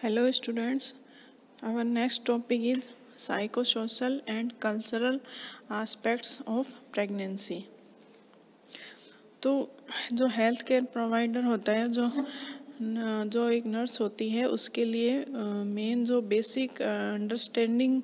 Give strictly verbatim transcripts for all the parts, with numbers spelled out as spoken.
Hello students, our next topic is psychosocial and cultural aspects of pregnancy. तो जो health care provider होता है, जो जो एक नर्स होती है, उसके लिए मेन जो बेसिक अंडरस्टैंडिंग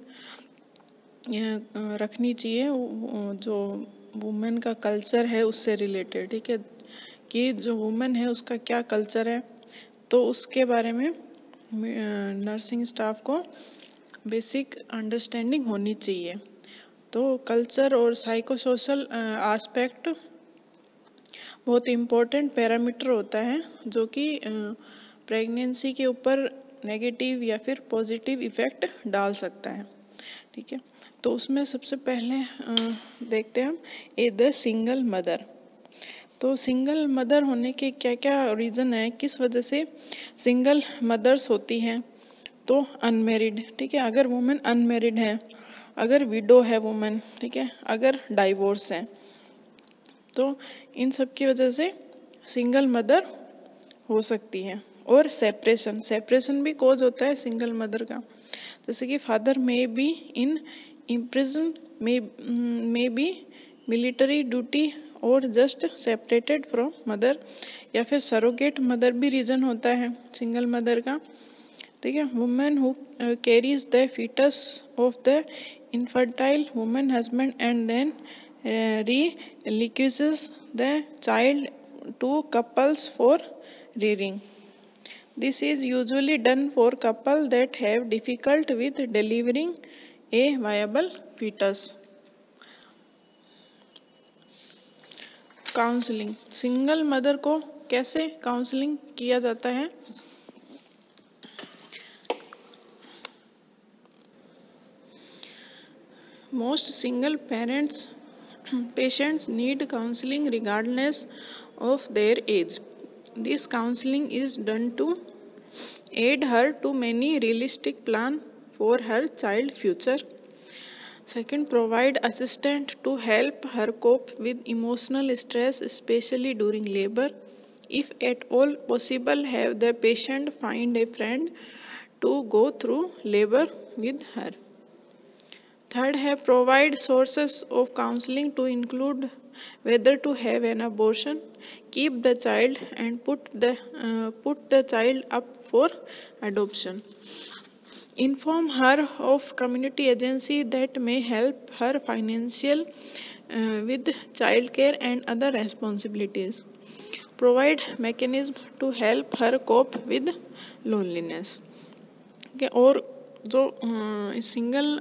रखनी चाहिए जो वुमेन का कल्चर है उससे रिलेटेड, ठीक है, कि जो वुमेन है उसका क्या कल्चर है, तो उसके बारे में नर्सिंग स्टाफ को बेसिक अंडरस्टैंडिंग होनी चाहिए। तो कल्चर और साइकोसोशल एस्पेक्ट बहुत इम्पोर्टेंट पैरामीटर होता है जो कि प्रेगनेंसी के ऊपर नेगेटिव या फिर पॉजिटिव इफ़ेक्ट डाल सकता है, ठीक है। तो उसमें सबसे पहले देखते हैं हम ए द सिंगल मदर। तो सिंगल मदर होने के क्या क्या रीज़न है, किस वजह से सिंगल मदर्स होती हैं। तो अनमेरिड, ठीक है, अगर वुमेन अनमेरिड है, अगर विडो है वुमेन, ठीक है, अगर डाइवोर्स है, तो इन सब की वजह से सिंगल मदर हो सकती है। और सेपरेशन सेपरेशन भी कॉज होता है सिंगल मदर का, जैसे कि father may be in imprison, may may be military duty और जस्ट सेपरेटेड फ्रॉम मदर, या फिर सरोगेट मदर भी रीज़न होता है सिंगल मदर का, ठीक है। Women who carries the fetus of the infertile women husband and then relinquishes the child to couples for rearing. This is usually done for couples that have difficulty with delivering a viable fetus. Counselling, single mother को कैसे counselling किया जाता है। Most single parents patients need counseling regardless of their age. This counseling is done to aid her to many realistic plan for her child future. Second, provide assistance to help her cope with emotional stress, especially during labor. If at all possible, have the patient find a friend to go through labor with her. Third, have provide sources of counseling to include whether to have an abortion, keep the child, and put the uh, put the child up for adoption. Inform her of community agency that may help her financial uh, with child care and other responsibilities. Provide mechanism to help her cope with loneliness. Okay, और जो single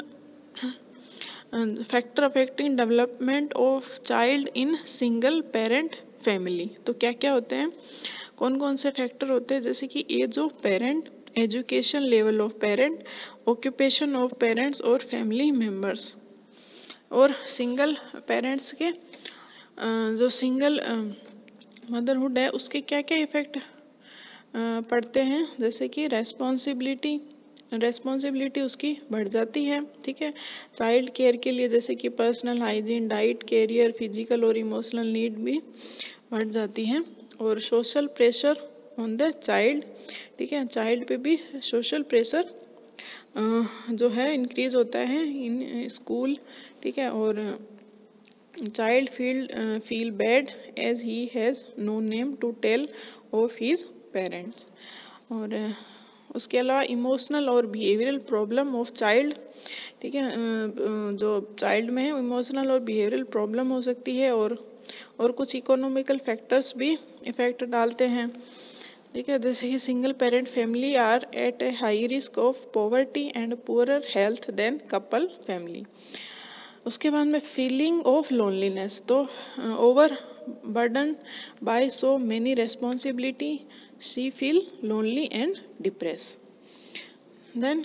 factor affecting development of child in single parent family, तो क्या क्या होते हैं, कौन कौन से फैक्टर होते हैं, जैसे कि age of parent, education level of parent, occupation of parents और फैमिली मेम्बर्स। और सिंगल पेरेंट्स के जो सिंगल मदरहुड है उसके क्या क्या इफ़ेक्ट पड़ते हैं, जैसे कि रेस्पॉन्सिबिलिटी रेस्पॉन्सिबिलिटी उसकी बढ़ जाती है, ठीक है। चाइल्ड केयर के लिए जैसे कि personal hygiene, diet, career, physical और इमोशनल नीड भी बढ़ जाती हैं। और social pressure on the child, ठीक है, चाइल्ड पे भी सोशल प्रेशर जो है इंक्रीज होता है इन स्कूल, ठीक है। और child feel feel bad as he has no name to tell of his parents. और उसके अलावा इमोशनल और बिहेवियरल प्रॉब्लम ऑफ चाइल्ड, ठीक है, जो चाइल्ड में है इमोशनल और बिहेवियरल प्रॉब्लम हो सकती है। और और कुछ इकोनॉमिकल फैक्टर्स भी इफेक्ट डालते हैं, ठीक है, जैसे कि single parent family are at a high risk of poverty and poorer health then couple family. उसके बाद में फीलिंग ऑफ लोनलीनेस, तो over burden by so many responsibility she feel lonely and depressed. Then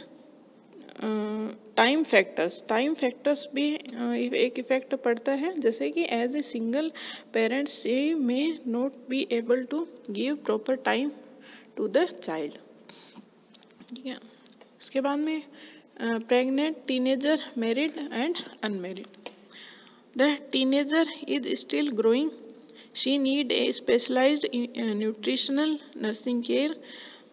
time factors time factors भी uh, एक effect पड़ता है, जैसे कि as a single parent she may not be able to give proper time to the child, ठीक है। इसके बाद में pregnant teenager, married and unmarried. The teenager is still growing, she need a specialized uh, nutritional nursing care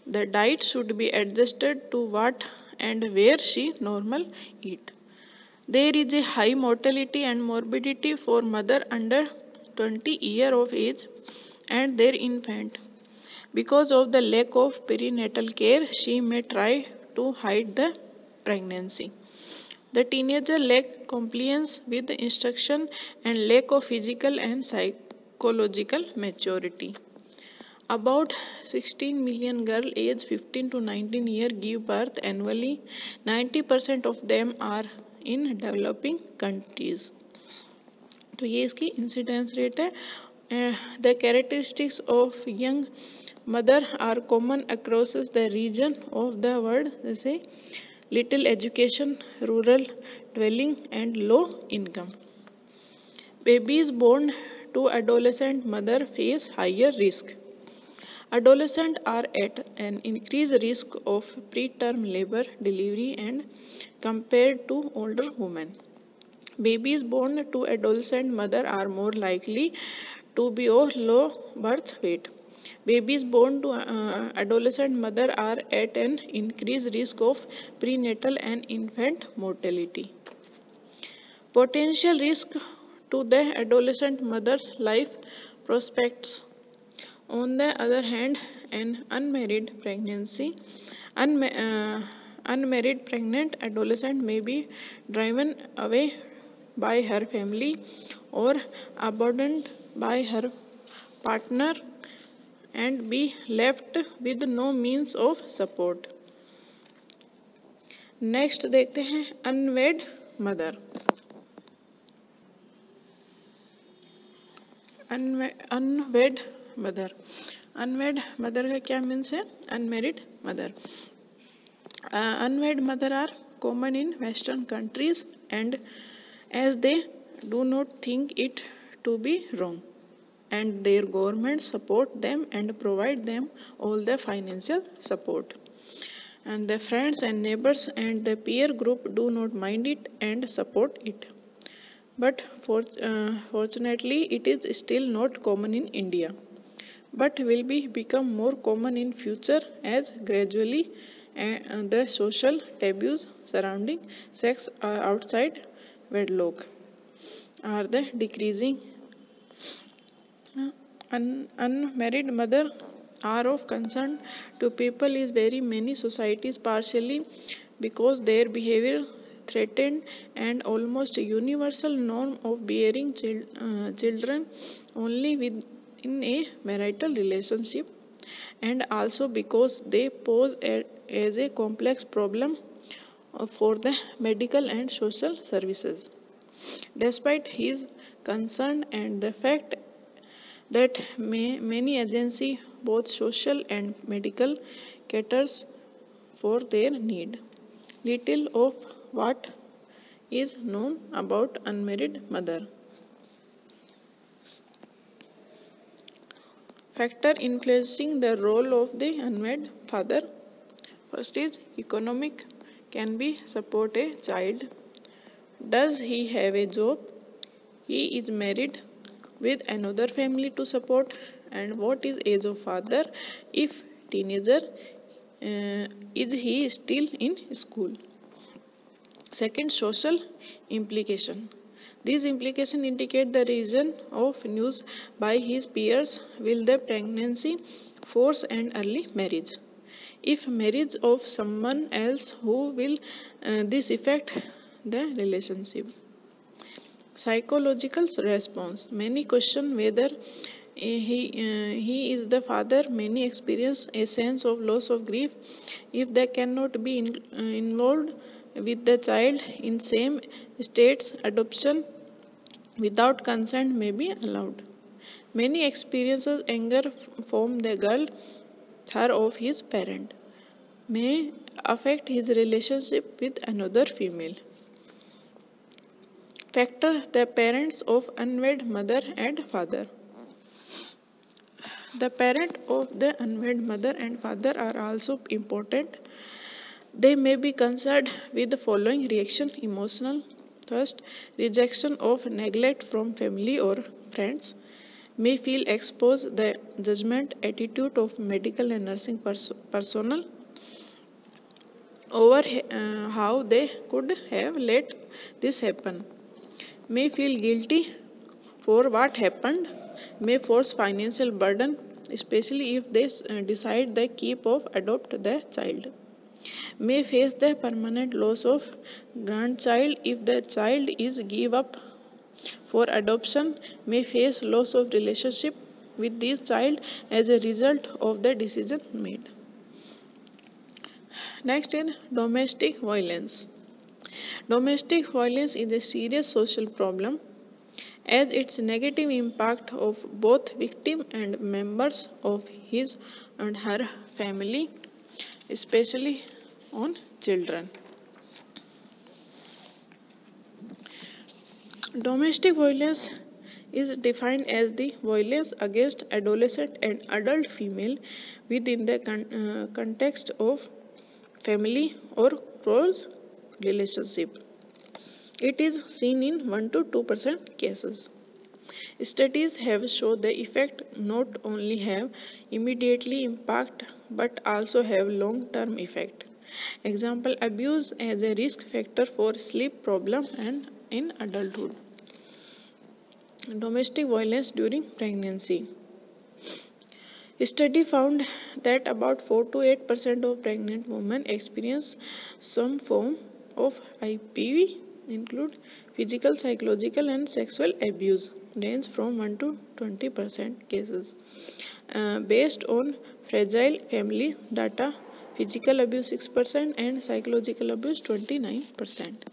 The diet should be adjusted to what and where she normal eat. There is a high mortality and morbidity for mother under twenty year of age and their infant. Because of the lack of perinatal care, she may try to hide the pregnancy. The teenager lack compliance with the instruction and lack of physical and psychological maturity. About sixteen million girls aged fifteen to nineteen years give birth annually. ninety percent of them are in developing countries. तो ये इसकी incidence rate है. The characteristics of young mother are common across the region of the world, जैसे little education, rural dwelling and low income. Babies born to adolescent mother face higher risk. Adolescents are at an increased risk of preterm labor, delivery and compared to older women. Babies born to adolescent mother are more likely to be of low birth weight. Babies born to uh, adolescent mother are at an increased risk of prenatal and infant mortality. Potential risk to the adolescent mother's life prospects. On the other hand, an unmarried pregnancy, unma uh, unmarried pregnant adolescent may be driven away by her family or abandoned by her partner and be left with no means of support. Next देखते हैं unwed mother. Unwed mother. Unwed mother का क्या means है? Unmarried mother. Unwed mother are common in western countries and as they do not think it to be wrong and their government support them and provide them all the financial support, and their friends and neighbors and the peer group do not mind it and support it. But for, uh, fortunately it is still not common in India, but will be become more common in future as gradually uh, the social taboos surrounding sex uh, outside wedlock are the decreasing. Un unmarried mother are of concern to people is very many societies, partially because their behavior threatened and almost universal norm of bearing chil uh, children only within a marital relationship, and also because they pose a, as a complex problem for the medical and social services. Despite his concern and the fact that may, many agencies, both social and medical, caters for their need, little of what is known about unmarried mother. Factor influencing the role of the unmarried father. First is economic. Can be support a child? Does he have a job? He is married with another family to support, and what is age of father? If teenager, uh, is he still in school? Second, social implication. These implications indicate the reason of news by his peers. Will the pregnancy force an early marriage? If marriage of someone else, who will uh, this affect the relationship? Psychological response. Many question whether uh, he, uh, he is the father. Many experience a sense of loss of grief if they cannot be in, uh, involved with the child in same states. Adoption without consent may be allowed. Many experiences anger from the girl, her of his parent, may affect his relationship with another female. Factor the parents of unwed mother and father. The parent of the unwed mother and father are also important. They may be concerned with the following reaction: emotional. First, rejection of neglect from family or friends. may feel exposed the judgment attitude of medical and nursing pers- personnel over uh, how they could have let this happen, may feel guilty for what happened, may force financial burden, especially if they uh, decide they keep or adopt the child, may face the permanent loss of grandchild if the child is give up for adoption, may face loss of relationship with this child as a result of the decision made. Next is domestic violence. Domestic violence is a serious social problem as its negative impact of both victim and members of his and her family, especially on children. Domestic violence is defined as the violence against adolescent and adult female within the con- uh, context of family or close relationship. It is seen in one to two percent cases. Studies have shown the effect not only have immediately impact but also have long-term effect. Example, abuse as a risk factor for sleep problem and in adulthood. Domestic violence during pregnancy. Study found that about four to eight percent of pregnant women experience some form of I P V, include physical, psychological, and sexual abuse, range from one to twenty percent cases. Uh, based on fragile family data, physical abuse six percent and psychological abuse twenty-nine percent.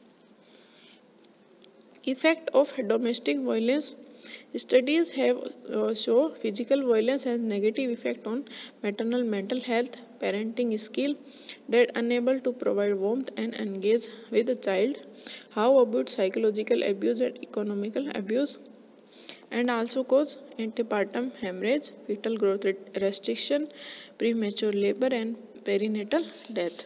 Effect of domestic violence. Studies have uh, shown physical violence has negative effect on maternal mental health, parenting skill, that unable to provide warmth and engage with the child. How about psychological abuse and economical abuse? And also cause antepartum hemorrhage, fetal growth restriction, premature labor, and perinatal death.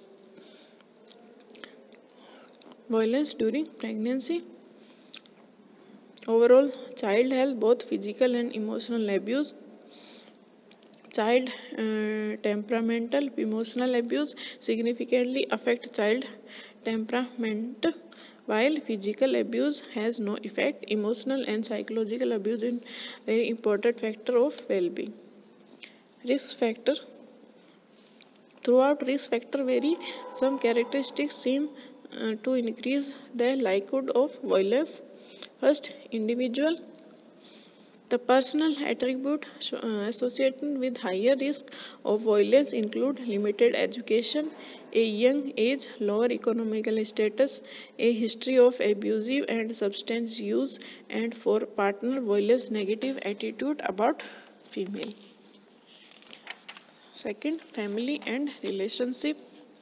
Violence during pregnancy. Overall, child health, both physical and emotional abuse. Child uh, temperamental emotional abuse significantly affect child temperament, while physical abuse has no effect. Emotional and psychological abuse is very important factor of well-being. Risk factor. Throughout risk factor vary, some characteristics seem uh, to increase the likelihood of violence. First, individual. The personal attributes uh, associated with higher risk of violence include limited education, a young age, lower economical status, a history of abusive and substance use, and for partner violence, negative attitude about female. Second, family and relationship.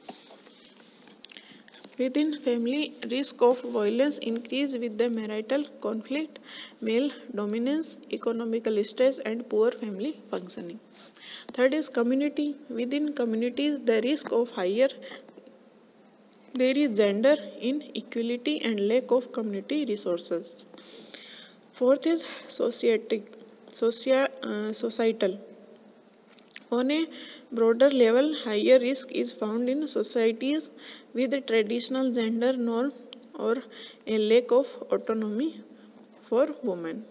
Within family, risk of violence increase with the marital conflict, male dominance, economical stress, and poor family functioning. Third is community. Within communities, the risk of higher there is gender inequality and lack of community resources. Fourth is societic, socia, uh, societal. On a broader level, higher risk is found in societies with a traditional gender norm or a lack of autonomy for women.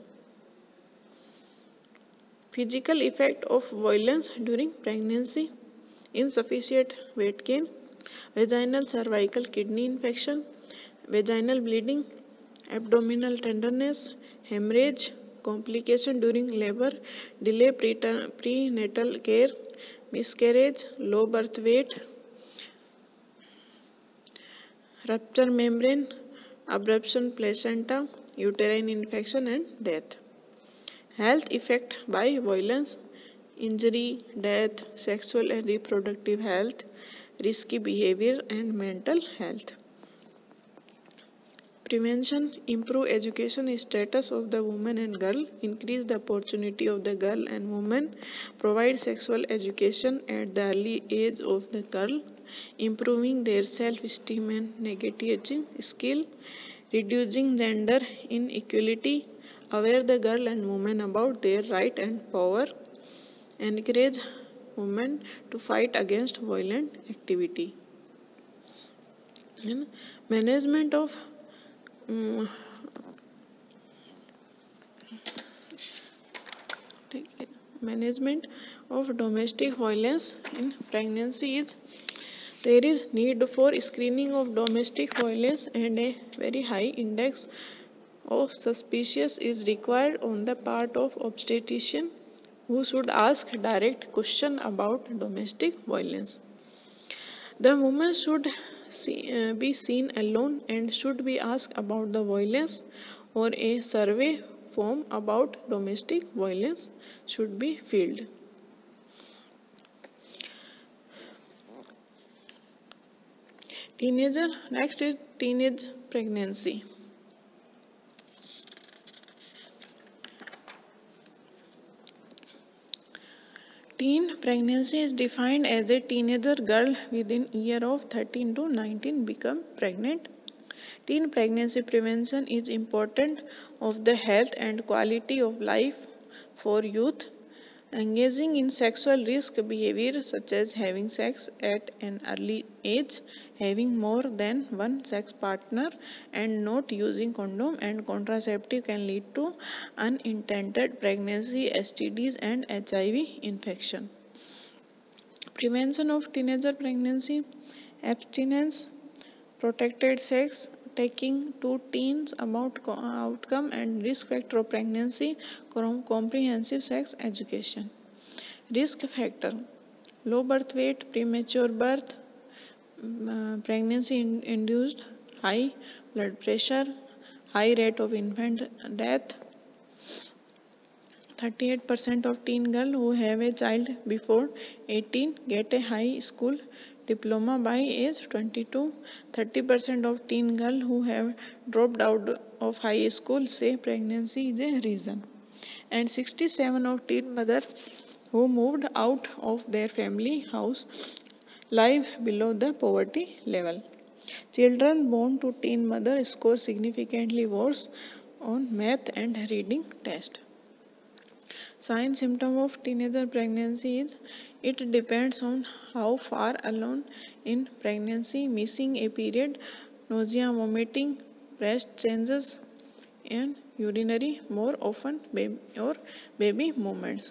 Physical effect of violence during pregnancy: insufficient weight gain, vaginal cervical kidney infection, vaginal bleeding, abdominal tenderness, hemorrhage, complication during labor, delay prenatal care, miscarriage, low birth weight, rupture membrane, abruption placenta, uterine infection, and death. Health effect by violence: injury, death, sexual and reproductive health, risky behavior, and mental health. Prevention: improve education status of the woman and girl, increase the opportunity of the girl and woman, provide sexual education at the early age of the girl, improving their self-esteem and negotiating skill, reducing gender inequality, aware the girl and women about their right and power, encourage women to fight against violent activity. And management of um, management of domestic violence in pregnancy is there is need for screening of domestic violence, and a very high index of suspicious is required on the part of obstetrician, who should ask direct question about domestic violence. The woman should see, uh, be seen alone and should be asked about the violence, or a survey form about domestic violence should be filled. Teenager, next is teenage pregnancy. Teen pregnancy is defined as a teenager girl within year of thirteen to nineteen become pregnant. Teen pregnancy prevention is important of the health and quality of life for youth. Engaging in sexual risk behavior such as having sex at an early age, having more than one sex partner, and not using condom and contraceptive can lead to unintended pregnancy, S T Ds, and H I V infection. Prevention of teenager pregnancy, abstinence, protected sex, taking to teens about outcome and risk factor of pregnancy, comprehensive sex education. Risk factor: low birth weight, premature birth, uh, pregnancy induced high blood pressure, high rate of infant death. thirty-eight percent of teen girls who have a child before eighteen get a high school diploma by age twenty-two. thirty percent of teen girls who have dropped out of high school say pregnancy is a reason. And sixty-seven of teen mothers who moved out of their family house live below the poverty level. Children born to teen mothers score significantly worse on math and reading test. Sign symptom of teenager pregnancy is it depends on how far along in pregnancy, missing a period, nausea, vomiting, breast changes, and urinary more often baby or baby movements.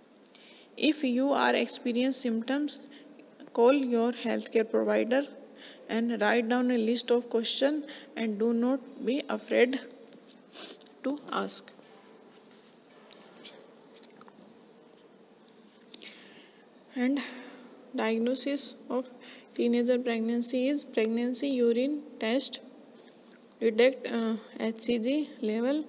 If you are experiencing symptoms, call your healthcare provider and write down a list of questions, and do not be afraid to ask. And diagnosis of teenager pregnancy is pregnancy urine test detect uh, H C G level,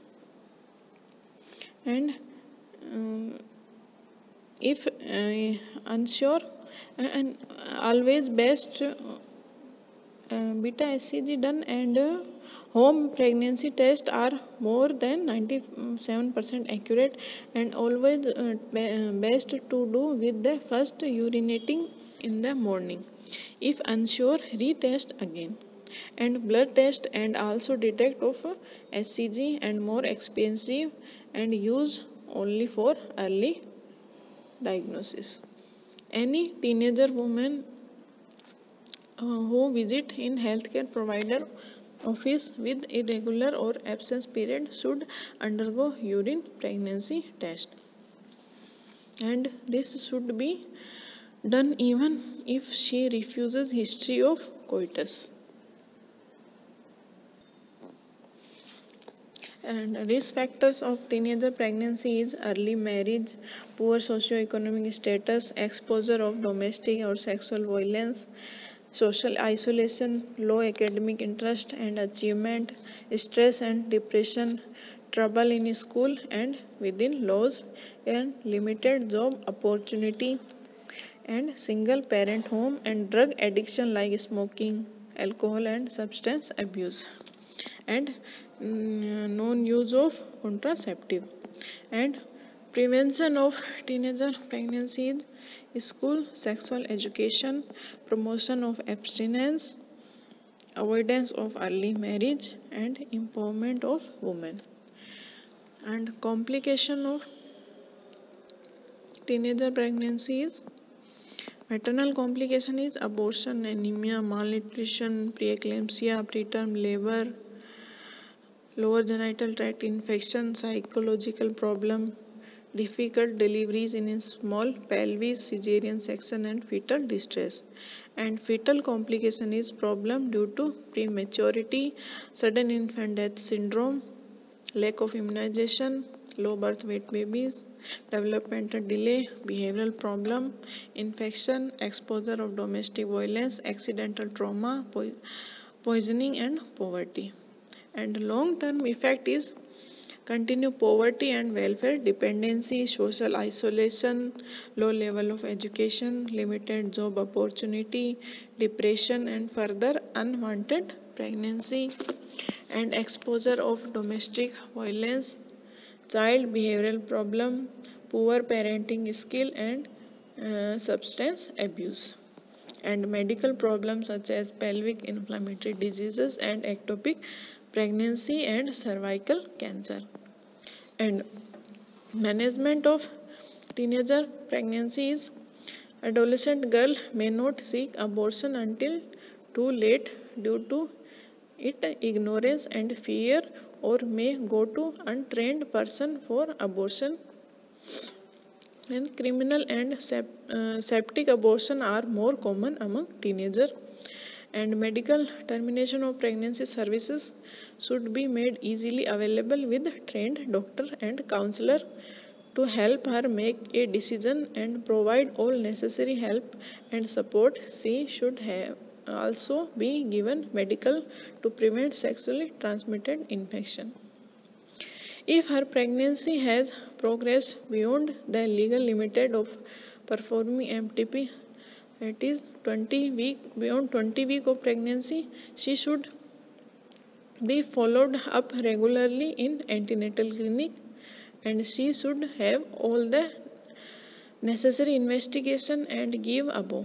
and um, if uh, unsure, uh, and always best uh, uh, beta H C G done, and uh, home pregnancy tests are more than ninety-seven percent accurate, and always uh, best to do with the first urinating in the morning. If unsure, retest again. And blood test and also detect of H C G and more expensive and use only for early diagnosis. Any teenager woman uh, who visit in healthcare provider office with irregular or absence period should undergo urine pregnancy test, and this should be done even if she refuses history of coitus. And risk factors of teenager pregnancy is early marriage, poor socio-economic status, exposure of domestic or sexual violence, social isolation, low academic interest and achievement, stress and depression, trouble in school and within laws, and limited job opportunity, and single parent home, and drug addiction like smoking, alcohol and substance abuse, and mm, non-use of contraceptive. And prevention of teenager pregnancy is school sexual education, promotion of abstinence, avoidance of early marriage, and empowerment of women. And complication of teenager pregnancy is maternal complication is abortion, anemia, malnutrition, preeclampsia, preterm labor, lower genital tract infection, psychological problem, difficult deliveries in a small pelvis, cesarean section, and fetal distress. And fetal complication is problem due to prematurity, sudden infant death syndrome, lack of immunization, low birth weight babies, developmental delay, behavioral problem, infection, exposure of domestic violence, accidental trauma, po- poisoning, and poverty. And long term effect is continue poverty and welfare dependency, social isolation, low level of education, limited job opportunity, depression, and further unwanted pregnancy, and exposure of domestic violence, child behavioral problem, poor parenting skill, and uh, substance abuse. And medical problems such as pelvic inflammatory diseases and ectopic pregnancy and cervical cancer. And management of teenager pregnancy is adolescent girl may not seek abortion until too late due to it ignorance and fear, or may go to untrained person for abortion. And criminal and sep- uh, septic abortion are more common among teenagers. And medical termination of pregnancy services should be made easily available with trained doctor and counselor to help her make a decision and provide all necessary help and support. She should have also be given medical to prevent sexually transmitted infection. If her pregnancy has progressed beyond the legal limit of performing M T P, that is twenty week, beyond twenty week of pregnancy, she should be followed up regularly in antenatal clinic, and she should have all the necessary investigation and give above.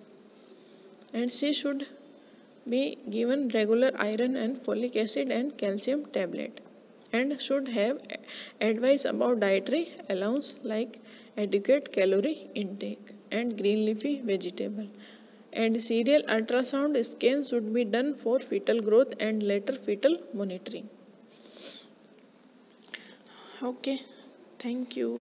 And she should be given regular iron and folic acid and calcium tablet, and should have advice about dietary allowance like adequate calorie intake and green leafy vegetable. And serial ultrasound scan should be done for fetal growth and later fetal monitoring. Okay, thank you.